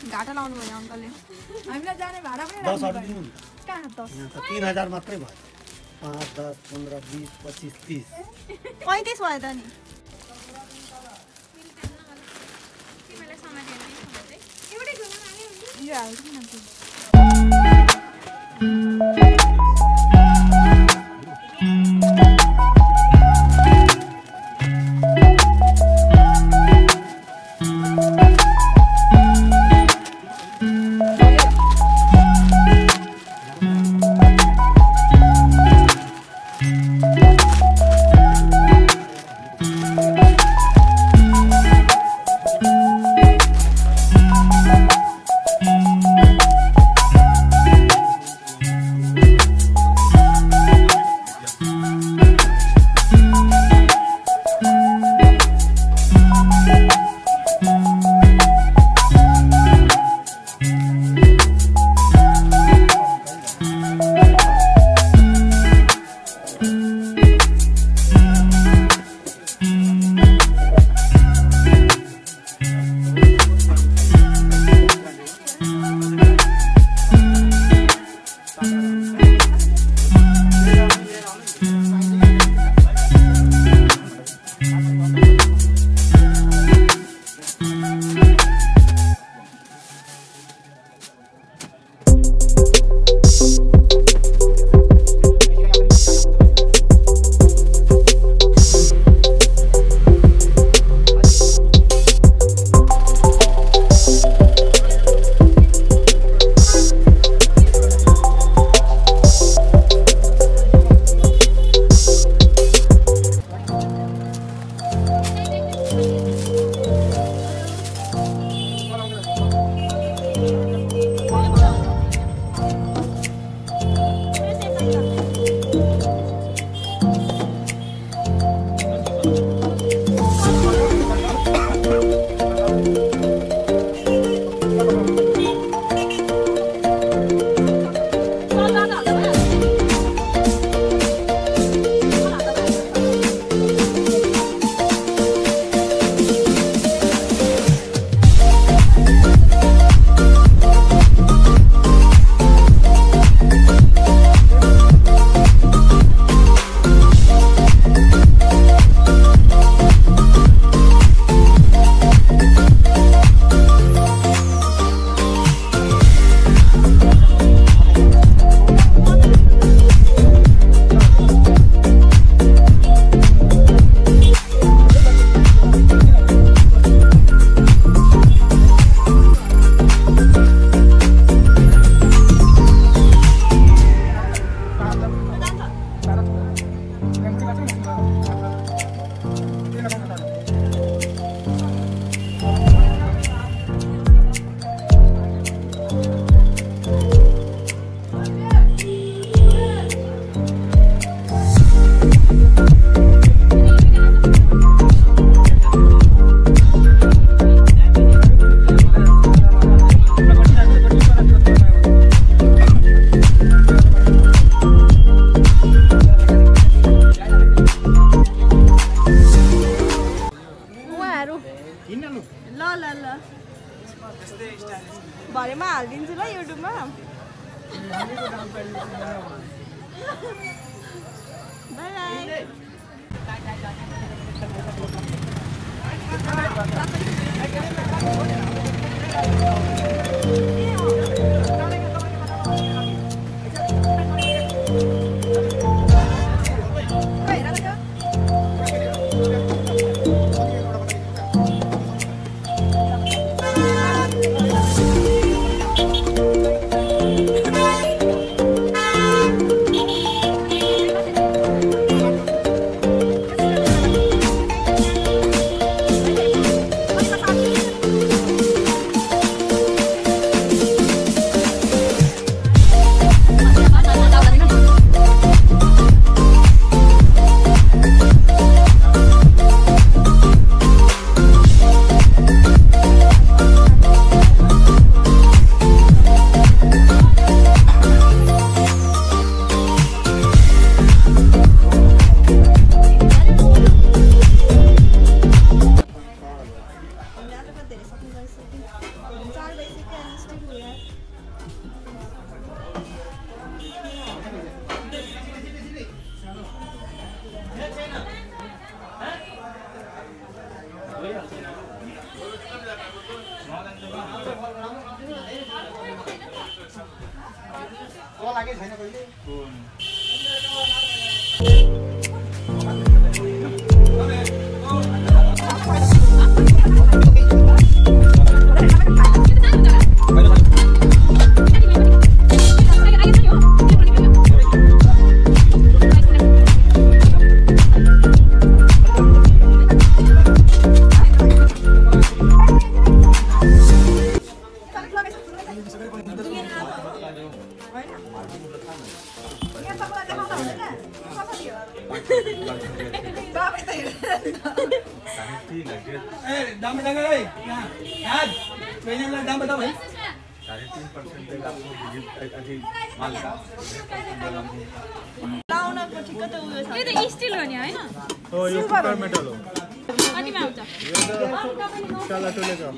घाटा लाउनु भयो अङ्कलले। हामीलाई जाने भाडा पनि 10 अरु दिनु नि। कहाँ 10? यहाँ त 3000 मात्रै भयो। 5 10 15 20 25 30 35 भयो त नि। तिमीलाई समातेर दिन्छु एउटै गुना हाले हुन्छ। यो हाल्छु न त। भरेमा हालिदिन्छु ल युट्युबमा। बाइ 4 बजे के स्टिल हुआ को लागे छैन कहिले दाम बताएगा भाई याद मैंने वाला दाम बताओ भाई 3.5% तक आपको अभी माल का लाउनको ठिक्क त उयो छ यो त स्टिल हो नि हैन हो यो सुपर मेटल हो कतिमा आउँछ यो त काला टोलेको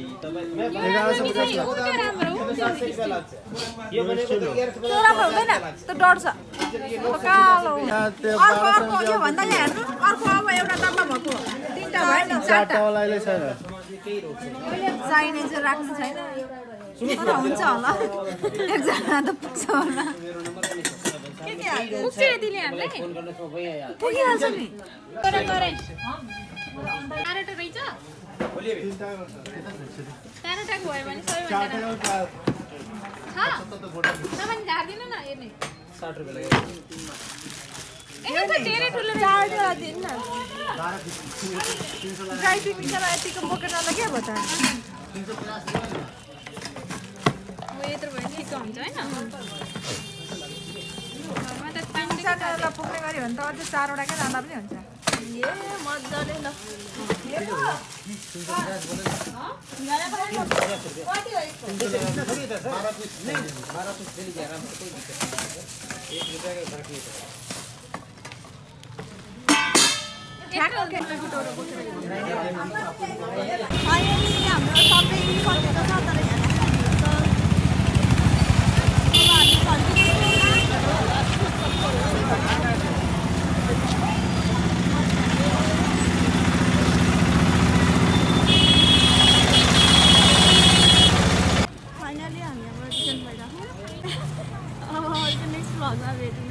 राम्रो यो भनेको त त्यो राम्रो हुँदैन त्यो डढ्छ त्यो कालो अर्को यो भन्दा यहाँ हेर्नु अर्को अब एउटा डब्बा भएको तीनटा भयो नि चारटा वाला अहिले छैन चाहिने चाहिँ राख्नु छैन तर हुन्छ होला एकजना त पुग्छ होला के के हाल्छ पुग्छ यतिले हामीलाई पुगिहाल्छ नि गरे गरे टाढो रहेछ टाढो भयो भने सबैभन्दा छ तपाईँ झार्दिनु न हेर्ने 60 रुपैयाँ लाग्यो ए त धेरै ठुलो चारवटा दिन न ड्राई पिकनिक यतिको बोकेटवाला के भयो त यत्रो भयो ठिक्क हुन्छ होइन घरमा त पानी चारवटा पुग्ने गऱ्यो भने त अझै चारवटाकै लाँदा पनि हुन्छ ए मजाले ल फाइनली हाम्रो सबै सकेको छ तर फाइनली हामी हाम्रो रिटर्न भइरहेको अब नेक्स्ट भ्लगमा भेटौँ